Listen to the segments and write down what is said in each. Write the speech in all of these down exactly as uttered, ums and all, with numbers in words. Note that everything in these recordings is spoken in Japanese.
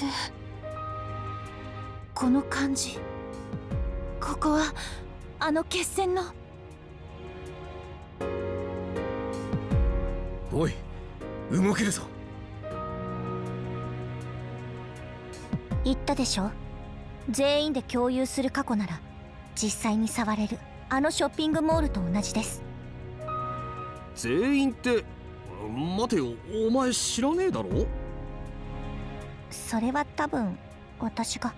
この感じ、ここはあの決戦の。 おい、動けるぞ。 言ったでしょ、全員で共有する過去なら実際に触れるあのショッピングモールと同じです。 全員って、待てよ、お前知らねえだろ。 それは多分私が。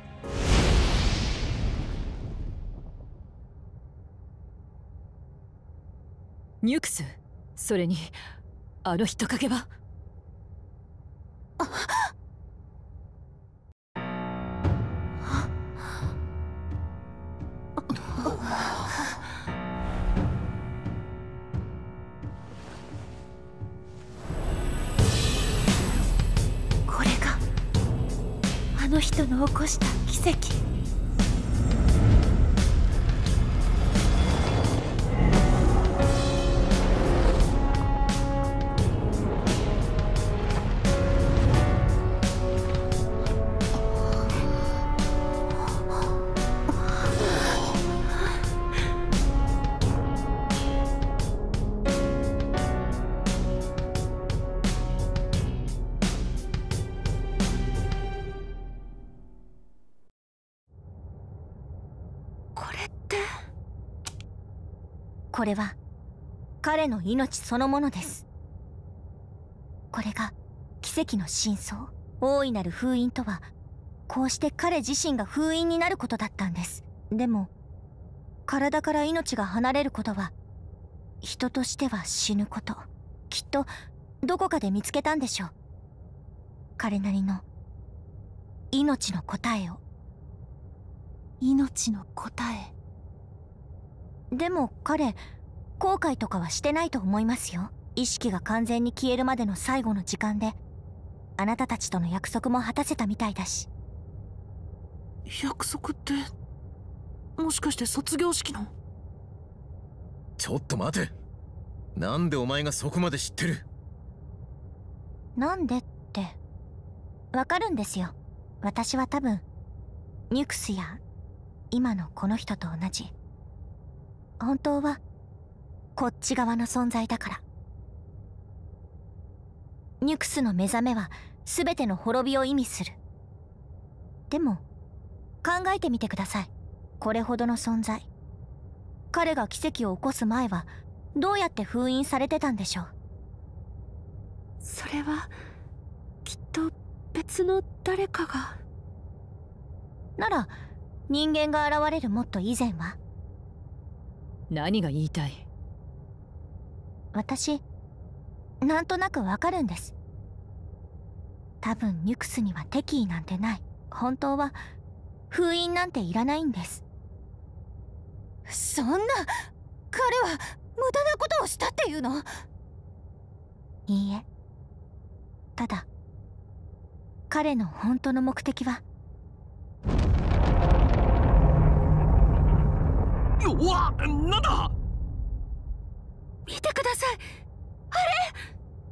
ニュクス、それにあの人影は。 これがあの人の起こした奇跡。 これは彼の命そのものです。これが奇跡の真相。大いなる封印とはこうして彼自身が封印になることだったんです。でも体から命が離れることは人としては死ぬこと。きっとどこかで見つけたんでしょう、彼なりの命の答えを。 命の答え。 でも彼、後悔とかはしてないと思いますよ。意識が完全に消えるまでの最後の時間であなたたちとの約束も果たせたみたいだし。 約束って、もしかして卒業式の？ ちょっと待て。なんでお前がそこまで知ってる？ なんでってわかるんですよ。私は多分ニュクスや今のこの人と同じ、本当はこっち側の存在だから。ニュクスの目覚めは全ての滅びを意味する。でも考えてみてください。これほどの存在、彼が奇跡を起こす前はどうやって封印されてたんでしょう。 それはきっと別の誰かが。 なら人間が現れるもっと以前は。 何が言いたい？ 私なんとなくわかるんです。多分ニュクスには敵意なんてない。本当は封印なんていらないんです。 そんな、彼は無駄なことをしたっていうの？ いいえ、ただ彼の本当の目的は。 うわ、なんだ？ 見てください、あれ！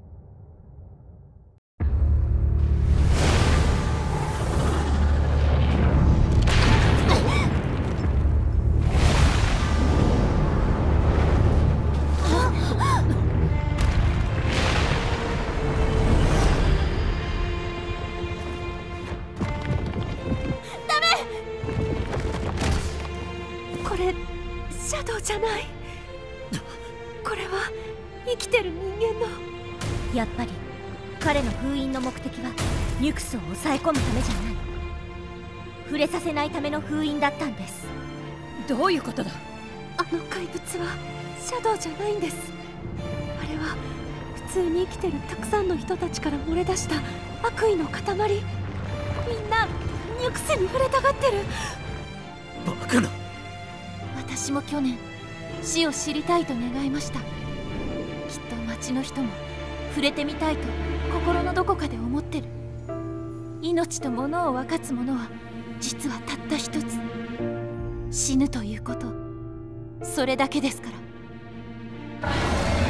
これシャドウじゃない。これは生きてる人間の。 やっぱり彼の封印の目的はニュクスを抑え込むためじゃない。触れさせないための封印だったんです。 どういうことだ？ あの怪物はシャドウじゃないんです。あれは普通に生きてるたくさんの人たちから漏れ出した悪意の塊。みんなニュクスに触れたがってる。 バカな。 私も去年死を知りたいと願いました。きっと町の人も触れてみたいと心のどこかで思ってる。命と物を分かつ者は実はたった一つ、死ぬということ、それだけですから。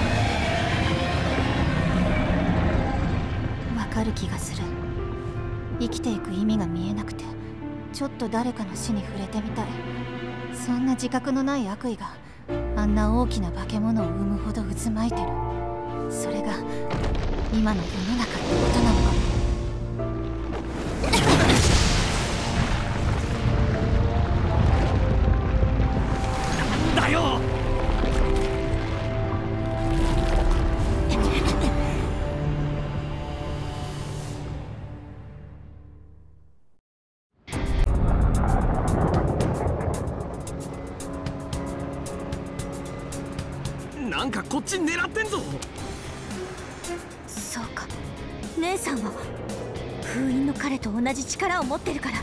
わかる気がする。 生きていく意味が見えなくて、ちょっと誰かの死に触れてみたい。そんな自覚のない悪意があんな大きな化け物を生むほど渦巻いてる。それが今の世の中ってことなのかも。 だよ。なんかこっち狙ってんぞ。 そうか、姉さんは封印の彼と同じ力を持ってるから。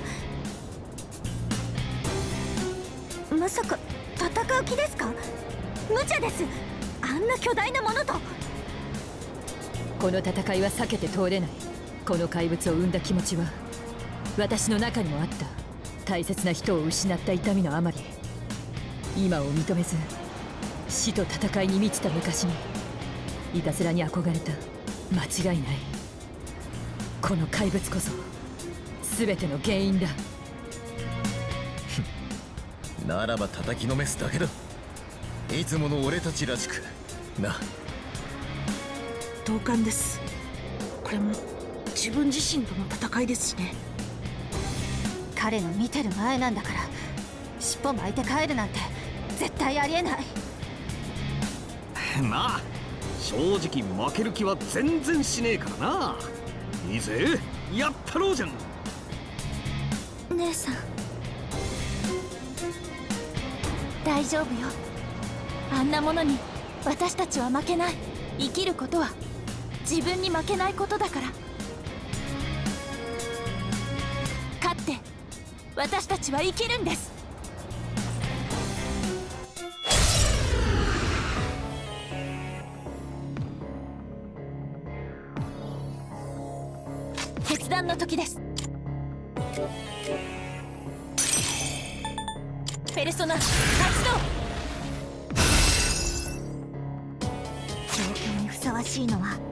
まさか戦う気ですか？無茶です。あんな巨大なものと。 この戦いは避けて通れない。この怪物を生んだ気持ちは私の中にもあった。大切な人を失った痛みのあまり、今を認めず死と戦いに満ちた昔にいたずらに憧れた。間違いない。この怪物こそ全ての原因だ。 ならば叩きのめすだけだ。いつもの俺たちらしくな。 同感です。これも自分自身との戦いですしね。 彼の見てる前なんだから、尻尾巻いて帰るなんて絶対ありえない。 まあ正直負ける気は全然しねえからな。いいぜ、やったろうじゃん。 姉さん大丈夫よ。 あんなものに私たちは負けない。生きることは自分に負けないことだから。勝って私たちは生きるんです。決断の時です。ペルソナ発動。 状況にふさわしいのは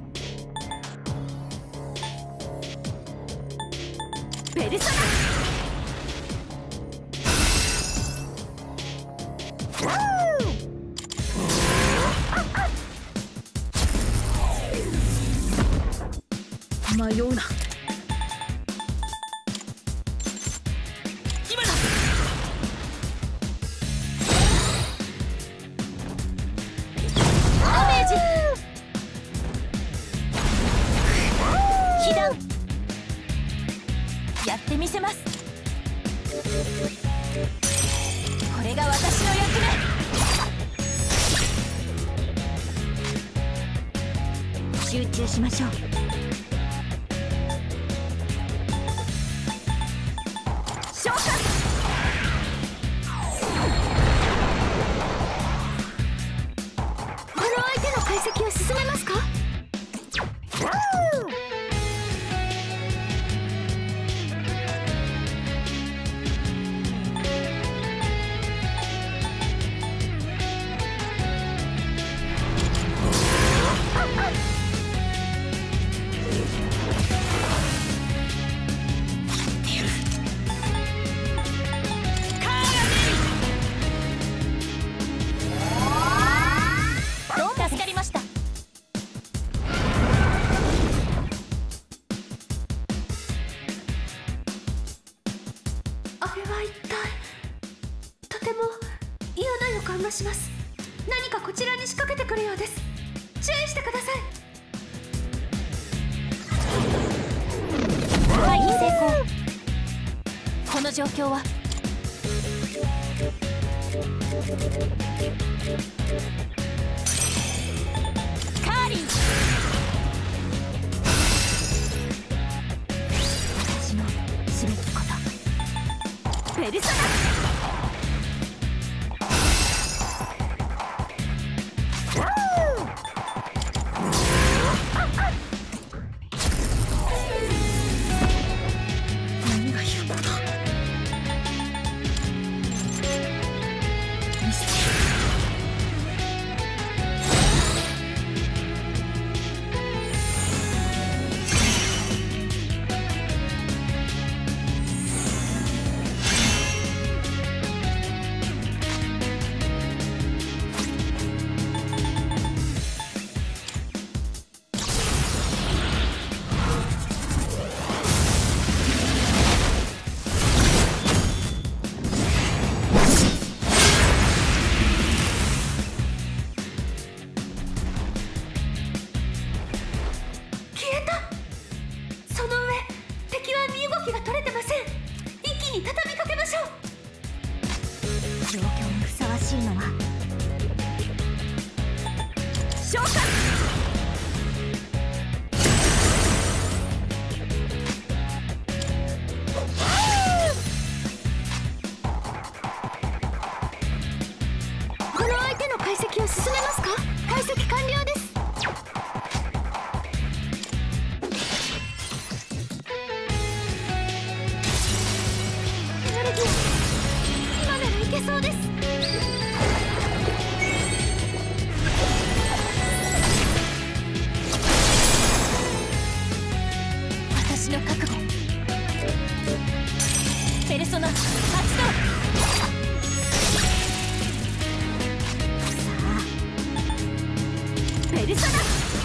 ペルソナ。 迷うな。 今だ。ダメージ。被弾。やってみせます。これが私の役目。 集中しましょう。 召喚。 この相手の解析を進めますか？ 助かりました。 あれは一体。とても嫌な予感がします。何かこちらに仕掛けてくるようです。注意してください。 はい、成功。この状況はカーリン。 私のすべきこと。 ペルソナ。 何が言うこと。見せて。 召喚。 この相手の解析を進めますか？解析完了です。エネルギー、今ならいけそうです。 私の覚悟。ペルソナ発動。ペルソナ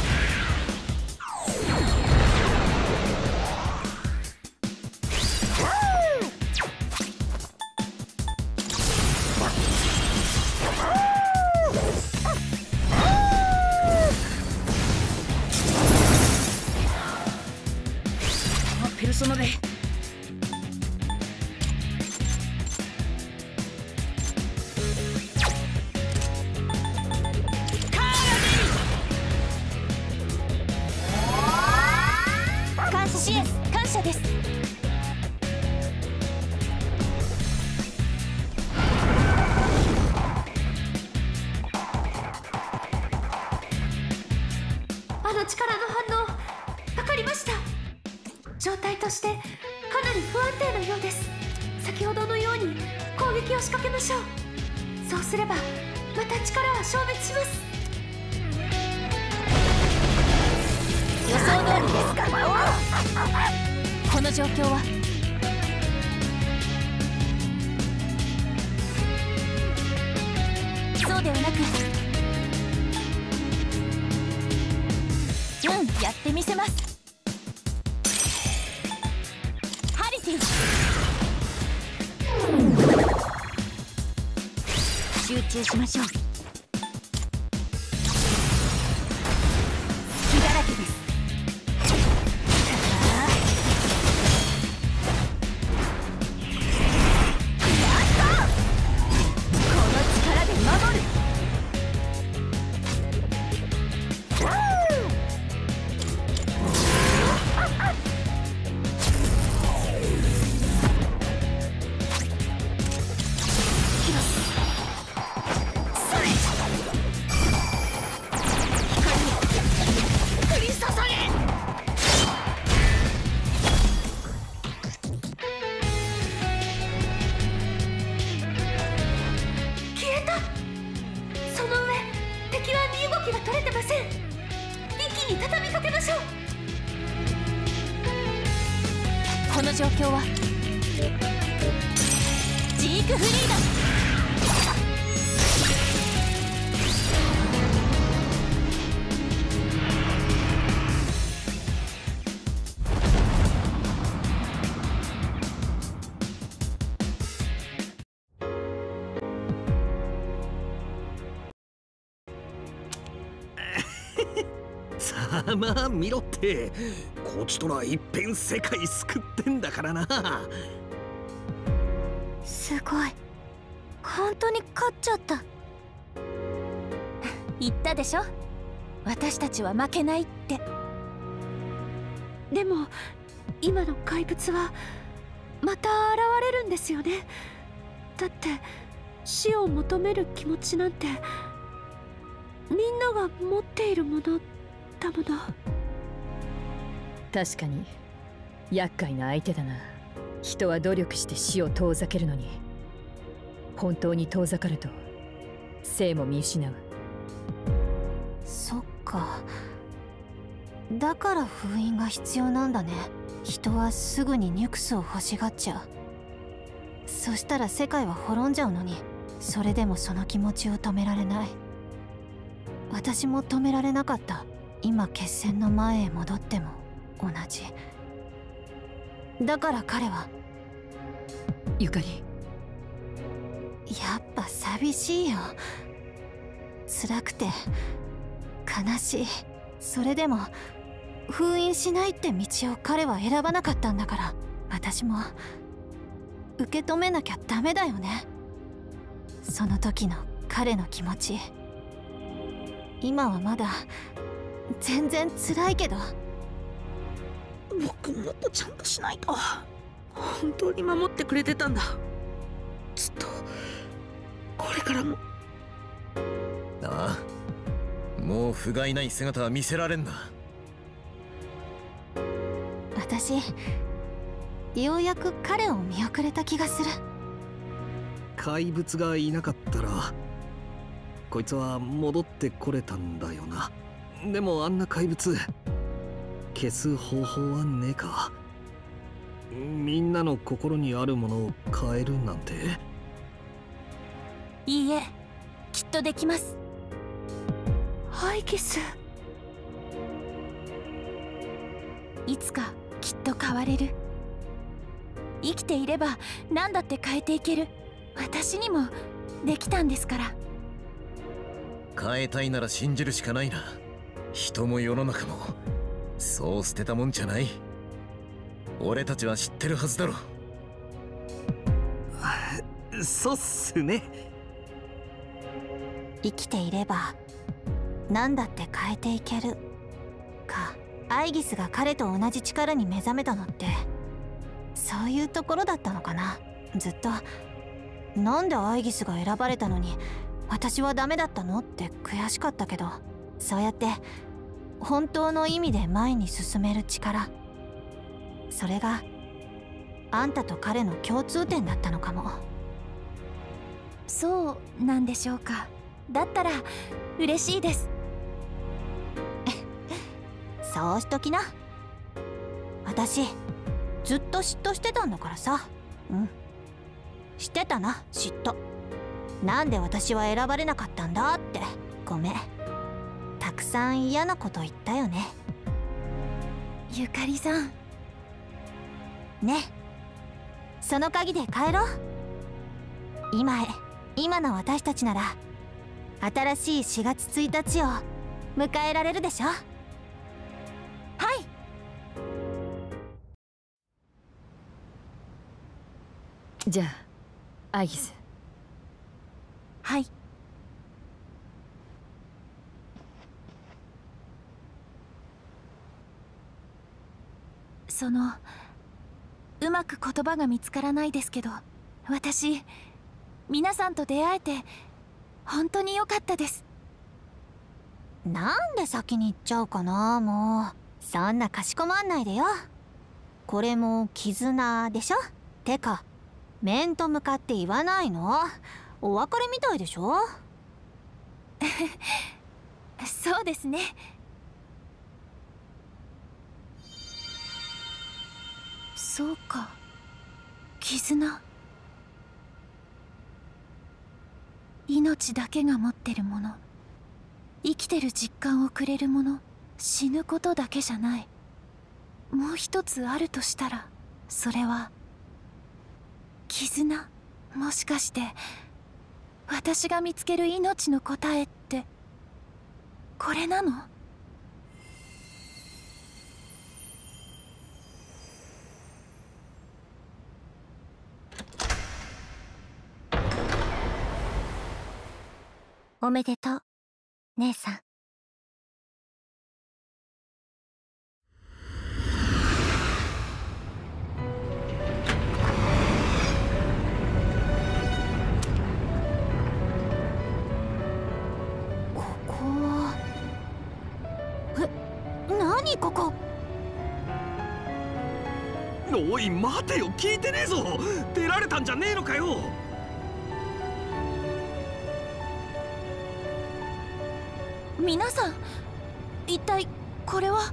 ペルソナでシエス感謝です。 あの力の反応分かりました。状態としてかなり不安定なようです。先ほどのように攻撃を仕掛けましょう。そうすればまた力は消滅します。 予想通りですか。この状況はそうではなく、うん、やってみせます。ハリティ集中しましょう。 隙だらけです。この状況はジークフリーダ。 さあまあ見ろって、こちとらいっぺん世界救ってんだからな。 すごい、本当に勝っちゃった。 言ったでしょ、私たちは負けないって。 でも今の怪物はまた現れるんですよね。だって死を求める気持ちなんてみんなが持っているものだもの。 確かに厄介な相手だな。人は努力して死を遠ざけるのに、本当に遠ざかると生も見失う。 そっか、だから封印が必要なんだね。人はすぐにニュクスを欲しがっちゃう。そしたら世界は滅んじゃうのに、それでもその気持ちを止められない。私も止められなかった。今決戦の前へ戻っても同じ。だから彼は。 ゆかり、 やっぱ寂しいよ。辛くて悲しい。それでも封印しないって道を彼は選ばなかったんだから、私も受け止めなきゃダメだよね。その時の彼の気持ち。 今はまだ全然辛いけど。 僕もっとちゃんとしないと。本当に守ってくれてたんだ。ずっとこれからも。 ああ、もう不甲斐ない姿は見せられんな。 私ようやく彼を見送れた気がする。 怪物がいなかったらこいつは戻ってこれたんだよな。でもあんな怪物消す方法はねえか。みんなの心にあるものを変えるなんて。 いいえ、きっとできます。 アイギス、 いつかきっと変われる。生きていれば何だって変えていける。私にもできたんですから。 変えたいなら信じるしかないな。人も世の中もそう捨てたもんじゃない。俺たちは知ってるはずだろ。 そうっすね。 生きていれば何だって変えていけるか。アイギスが彼と同じ力に目覚めたのってそういうところだったのかな。ずっとなんでアイギスが選ばれたのに私はダメだったのって悔しかったけど、そうやって本当の意味で前に進める力、それがあんたと彼の共通点だったのかも。 そうなんでしょうか。だったら嬉しいです。 そうしときな。私ずっと嫉妬してたんだからさ。うん、してたな、嫉妬。なんで私は選ばれなかったんだって。ごめん、たくさん嫌なこと言ったよね。 ゆかりさんね、その鍵で帰ろう。今へ、今の私たちなら新しいしがつついたちを迎えられるでしょ。 はい。 じゃあアイギス。 はい。そのうまく言葉が見つからないですけど、私皆さんと出会えて本当に良かったです。 なんで先に行っちゃうかな。もうそんなかしこまんないでよ。これも絆でしょ。てか面と向かって言わないの？お別れみたいでしょ。 そうですね。そうか、絆。命だけが持ってるもの、生きてる実感をくれるもの、死ぬことだけじゃない。もう一つあるとしたら、それは絆。もしかして私が見つける命の答えってこれなの？ おめでとう、姉さん。ここは、え、何ここ？ おい待てよ、聞いてねえぞ。出られたんじゃねえのかよ。 皆さん、一体これは？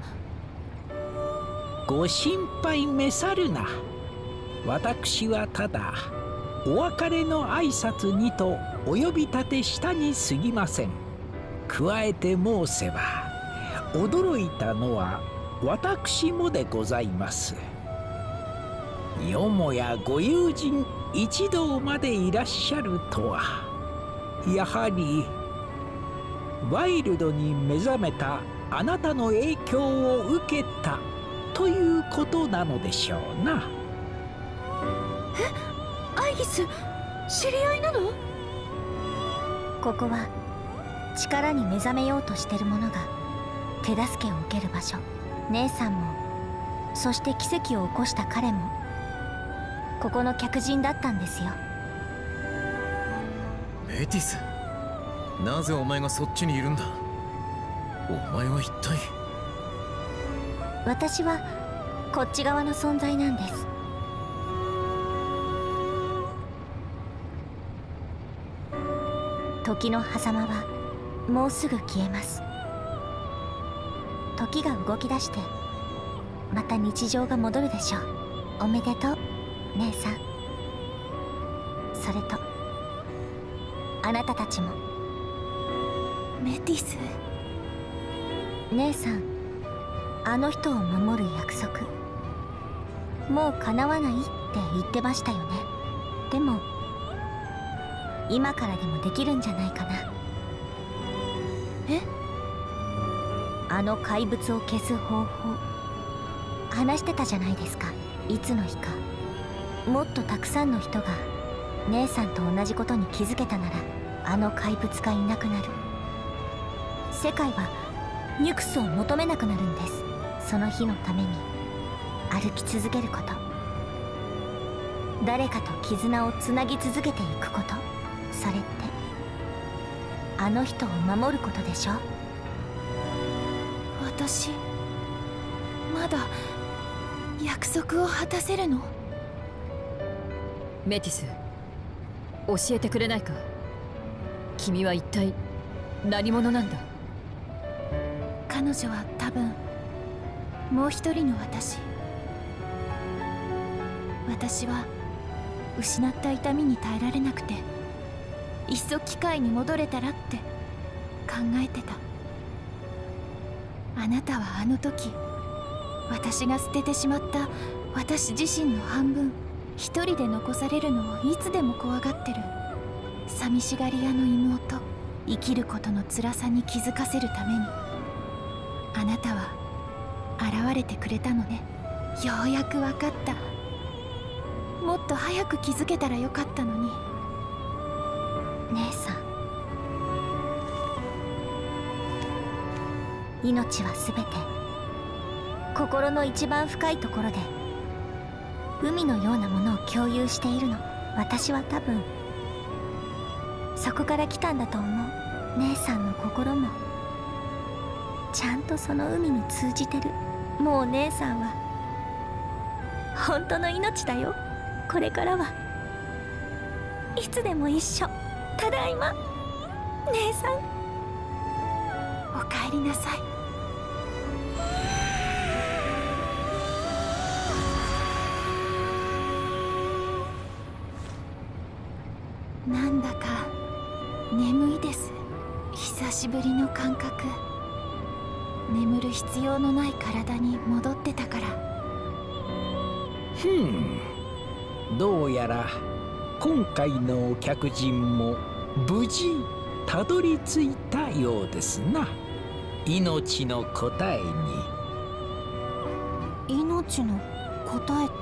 ご心配めさるな。私はただお別れの挨拶にとお呼び立てしたに過ぎません。加えて申せば驚いたのは私もでございます。よもやご友人一同までいらっしゃるとは。やはりワイルドに目覚めたあなたの影響を受けたということなのでしょうな。 え、アイギス、知り合いなの？ ここは力に目覚めようとしてる者が手助けを受ける場所。姉さんも、そして奇跡を起こした彼もここの客人だったんですよ。 メティス、なぜお前がそっちにいるんだ。お前は一体。 私はこっち側の存在なんです。時の狭間はもうすぐ消えます。時が動き出してまた日常が戻るでしょう。おめでとう姉さん。それとあなたたちも。 メティス。 姉さん、あの人を守る約束もう叶わないって言ってましたよね。でも今からでもできるんじゃないかな。 え？ あの怪物を消す方法話してたじゃないですか。いつの日かもっとたくさんの人が姉さんと同じことに気づけたなら、あの怪物がいなくなる。世界はニュクスを求めなくなるんです。その日のために歩き続けること、誰かと絆をつなぎ続けていくこと、それってあの人を守ることでしょ。 私まだ約束を果たせるの？ メティス、教えてくれないか。君は一体何者なんだ。 彼女は多分もう一人の私。私は失った痛みに耐えられなくて、いっそ機械に戻れたらって考えてた。あなたはあの時私が捨ててしまった私自身の半分、一人で残されるのをいつでも怖がってる寂しがり屋の妹。生きることの辛さに気づかせるためにあなたは現れてくれたのね。ようやく分かった。もっと早く気づけたらよかったのに。 姉さん、命はすべて心の一番深いところで海のようなものを共有しているの。私は多分そこから来たんだと思う。姉さんの心もちゃんとその海に通じてる。もう姉さんは本当の命だよ。これからはいつでも一緒。ただいま姉さん。 おかえりなさい。なんだか眠いです。久しぶりの感覚。眠る必要のない体に戻ってたから。 ふん、どうやら今回の客人も無事たどり着いたようですな。命の答えに。 命の答えって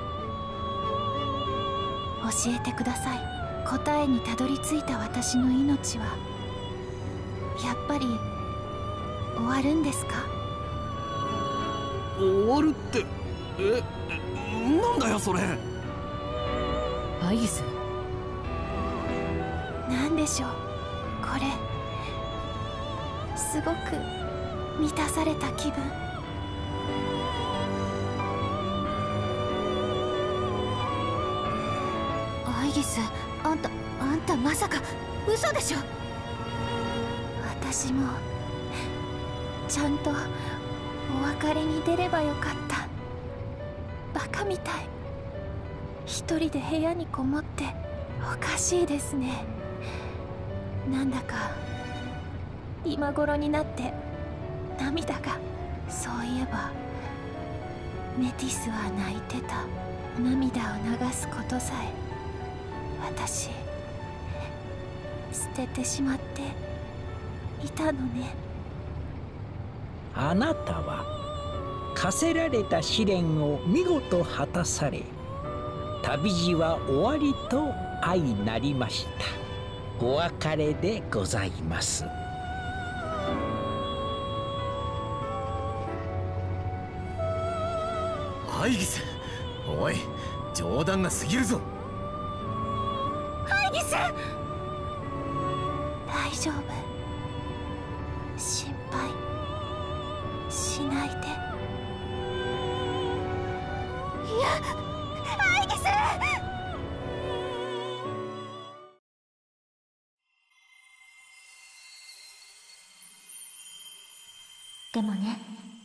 教えてください。答えにたどり着いた私の命はやっぱり終わるんですか？ 終わるって、え、なんだよそれ。 アイギス、 なんでしょうこれ。すごく満たされた気分。 アイギス、あんたあんたまさか嘘でしょ。 私もちゃんとお別れに出ればよかった。バカみたい。一人で部屋にこもっておかしいですね。なんだか今頃になって涙が。そういえばメティスは泣いてた。涙を流すことさえ私捨ててしまっていたのね。 あなたは課せられた試練を見事果たされ、旅路は終わりと相なりました。お別れでございます。 ハイギス、おい、冗談が過ぎるぞ。 ハイギス、 大丈夫、心配しないで。 いや、ハイギス。 でもね、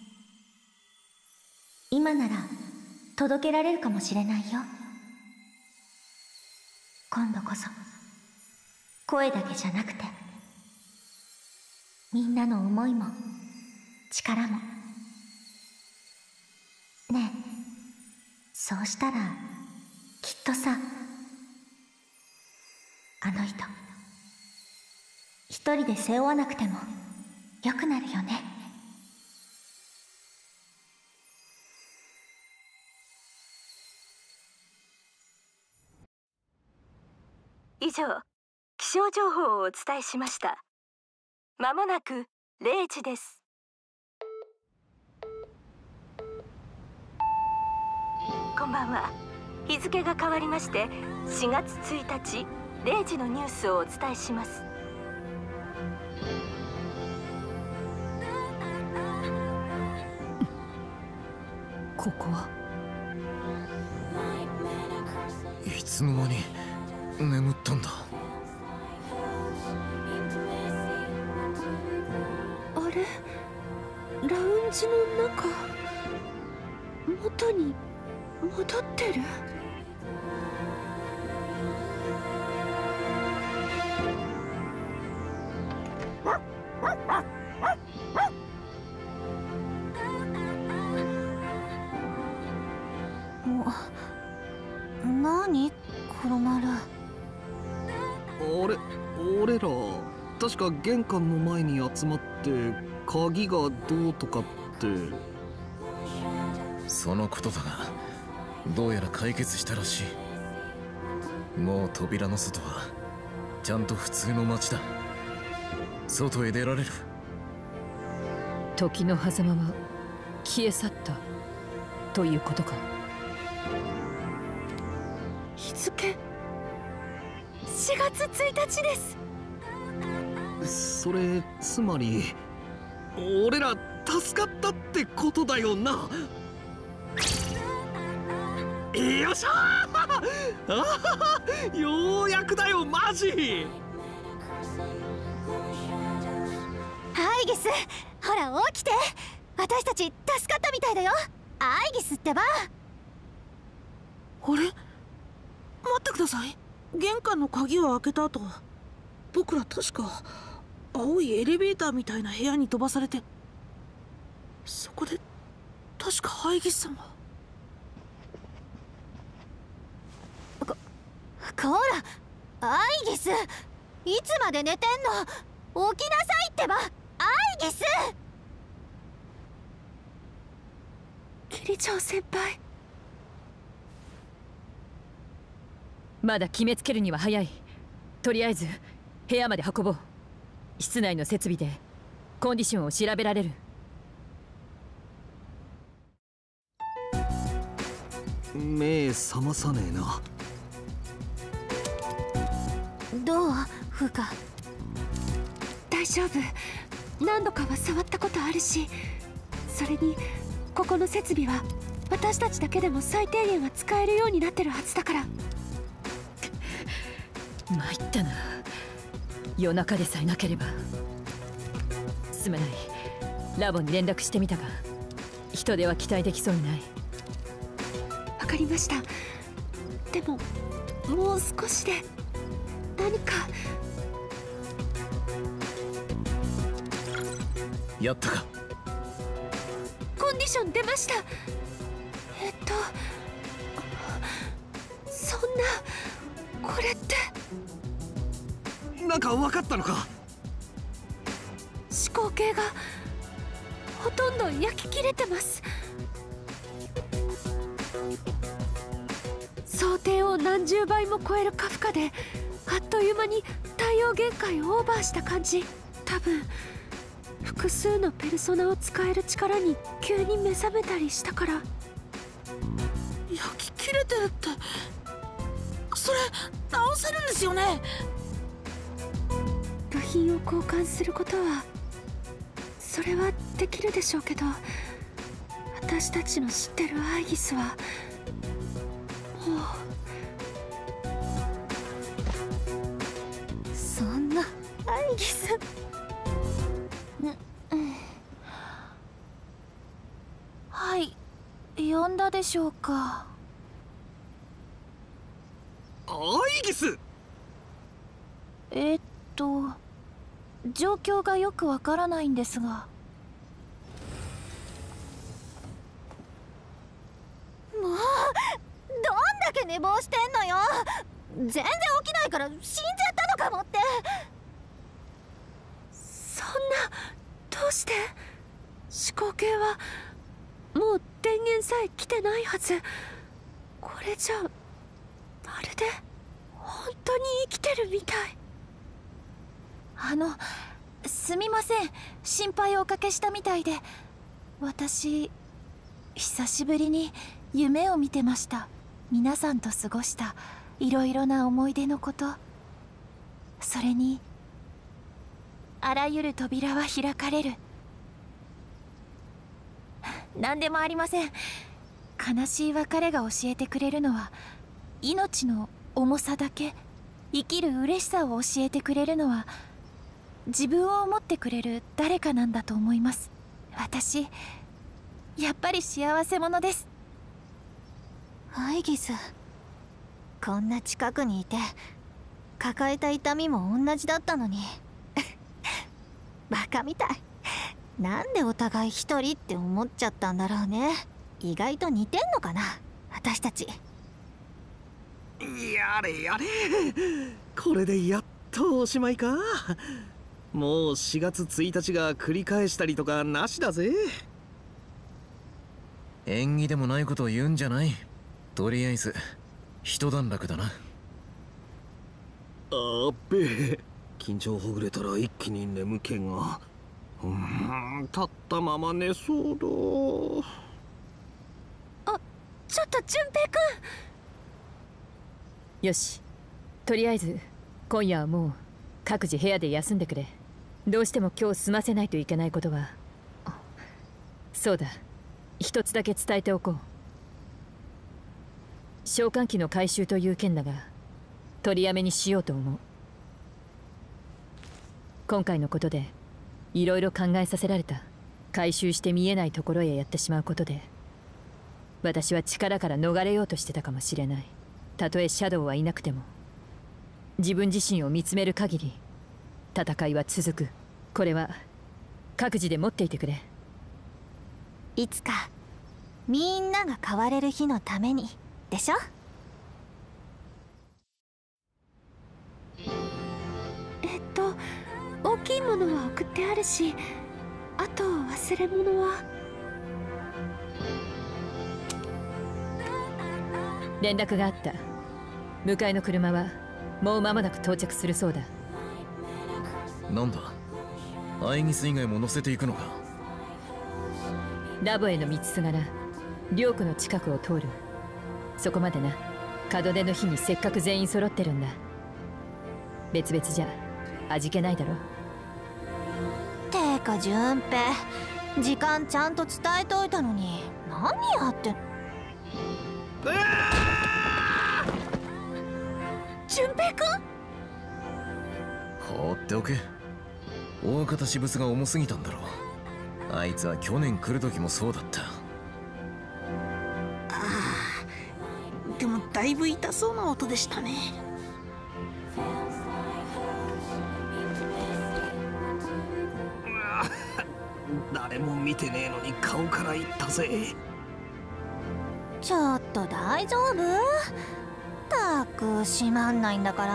今なら届けられるかもしれないよ。今度こそ声だけじゃなくて、みんなの思いも力も。ねえ、そうしたらきっとさ、あの人一人で背負わなくてもよくなるよね。 以上、気象情報をお伝えしました。まもなくれいじです。こんばんは。日付が変わりましてしがつついたちれいじのニュースをお伝えします。 ここは？ いつの間に眠ったんだ。 あれ、ラウンジの中、元に戻ってる？ なに、黒丸。 あれ、俺ら確か玄関の前に集まって鍵がどうとかって。 そのことだが、どうやら解決したらしい。もう扉の外はちゃんと普通の街だ。外へ出られる。 時の狭間は消え去ったということか。 日付しがつついたちです。 それつまり俺ら助かったってことだよな。よっしゃーあようやくだよ、マジ。 アイギス、ほら起きて。私たち助かったみたいだよ。アイギスってば。 あれ、待ってください。玄関の鍵を開けた後、僕ら確か青いエレベーターみたいな部屋に飛ばされて、そこで確かハイギスさんが。 ここら、アイギス、いつまで寝てんの。起きなさいってば、アイギス。 桐長先輩、 まだ決めつけるには早い。とりあえず部屋まで運ぼう。室内の設備でコンディションを調べられる。 目覚まさねえな。 どう、フーカ。 大丈夫。何度かは触ったことあるし、それにここの設備は私たちだけでも最低限は使えるようになってるはずだから。 参ったな。夜中でさえなければ。すまない。ラボに連絡してみたが人手は期待できそうにない。 わかりました。でももう少しで何か。 やったか。 コンディション出ました。えっとそんな、これってなんか分かったのか。 思考系がほとんど焼き切れてます。想定を何十倍も超える過負荷であっという間に対応限界をオーバーした感じ。多分複数のペルソナを使える力に急に目覚めたりしたから。 焼き切れてるって、それ直せるんですよね？ 部品を交換することはそれはできるでしょうけど、私たちの知ってるアイギスはもう。そんなアイギス、 はい、呼んだでしょうか。 アイギス。 えっと状況がよくわからないんですが。 もうどんだけ寝坊してんのよ。全然起きないから死んじゃったのかもって。 そんな、どうして？思考系はもう電源さえ来てないはず。これじゃまるで本当に生きてるみたい。 あの、すみません、心配をおかけしたみたいで。私久しぶりに夢を見てました。皆さんと過ごしたいろいろな思い出のこと。それにあらゆる扉は開かれる。何でもありません。悲しい別れが教えてくれるのは命の重さだけ。生きる嬉しさを教えてくれるのは自分を思ってくれる誰かなんだと思います。私やっぱり幸せ者です。 アイギス、こんな近くにいて抱えた痛みも同じだったのにバカみたい。なんでお互い一人って思っちゃったんだろうね。意外と似てんのかな、私たち。 やれやれ、これでやっとおしまいか。もうしがつついたちが繰り返したりとかなしだぜ。 縁起でもないことを言うんじゃない。とりあえず一段落だな。 あっべえ、緊張ほぐれたら一気に眠気が。うーん、立ったまま寝そうだ。 あ、ちょっと純平くん。よし、とりあえず今夜はもう各自部屋で休んでくれ。どうしても今日済ませないといけないことが。そうだ、一つだけ伝えておこう。召喚機の回収という件だが取りやめにしようと思う。今回のことでいろいろ考えさせられた。回収して見えないところへやってしまうことで私は力から逃れようとしてたかもしれない。たとえシャドウはいなくても自分自身を見つめる限り戦いは続く。これは各自で持っていてくれ。 いつかみんなが変われる日のためにでしょ。 えっと大きいものは送ってあるし、あと忘れ物は。 連絡があった。迎えの車はもう間もなく到着するそうだ。 なんだ、アイギス以外も乗せていくのか。 ラボへの道すがら両区の近くを通る。そこまでな。門出の日にせっかく全員揃ってるんだ。別々じゃ味気ないだろ。 てか純平、時間ちゃんと伝えておいたのに何やってん。 純平くん、 放っておけ。大方私物が重すぎたんだろう。あいつは去年来る時もそうだった。 ああ、でもだいぶ痛そうな音でしたね。 誰も見てねえのに顔からいったぜ。 ちょっと大丈夫？たく閉まんないんだから。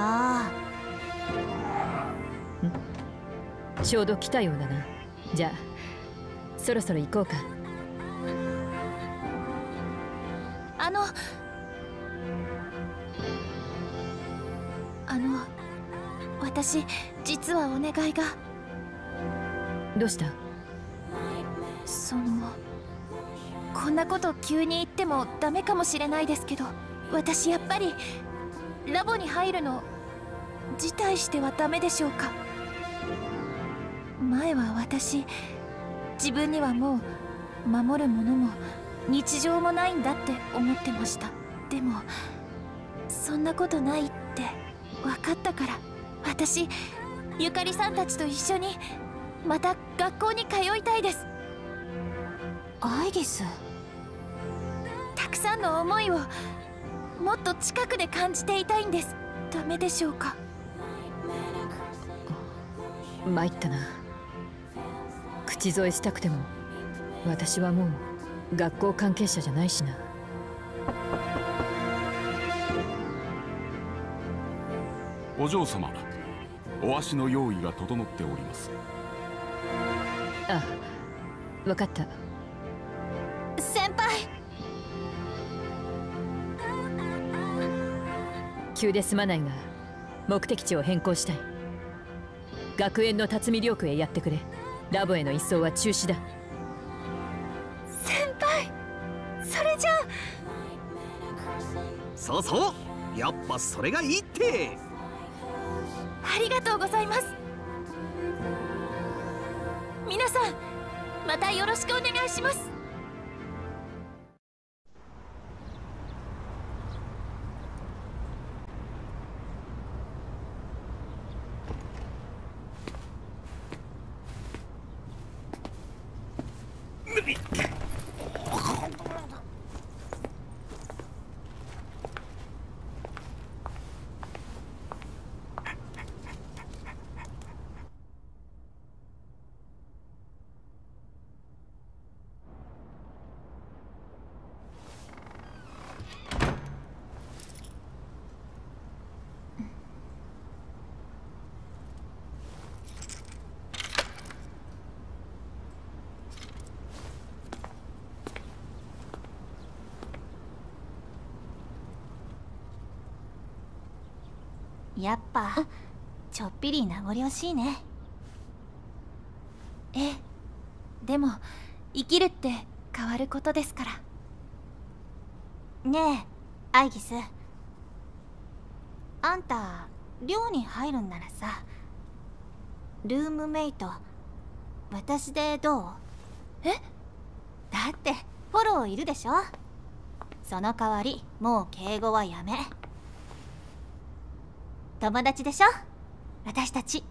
ん？ちょうど来たようだな。じゃあそろそろ行こうか。 あのあの私実はお願いが。 どうした？ そのこんなこと急に言ってもダメかもしれないですけど、私やっぱりラボに入るの辞退してはダメでしょうか。前は私自分にはもう守るものも日常もないんだって思ってました。でもそんなことないって分かったから、私ゆかりさんたちと一緒にまた学校に通いたいです。 アイギス、 たくさんの思いをもっと近くで感じていたいんです。ダメでしょうか。 参ったな。口添えしたくても私はもう学校関係者じゃないしな。 お嬢様、お足の用意が整っております。 あ、分かった。 先輩。 急ですまないが目的地を変更したい。学園の辰巳寮区へやってくれ。ラボへの移送は中止だ。 先輩、それじゃあ。 そうそう、やっぱそれがいいって。 ありがとうございます。皆さんまたよろしくお願いします。 やっぱちょっぴり名残惜しいね。 ええ、でも生きるって変わることですから。 ねえアイギス、あんた寮に入るんならさ、ルームメイト私でどう？ え？ だってフォローいるでしょ。その代わりもう敬語はやめ。友達でしょ私たち。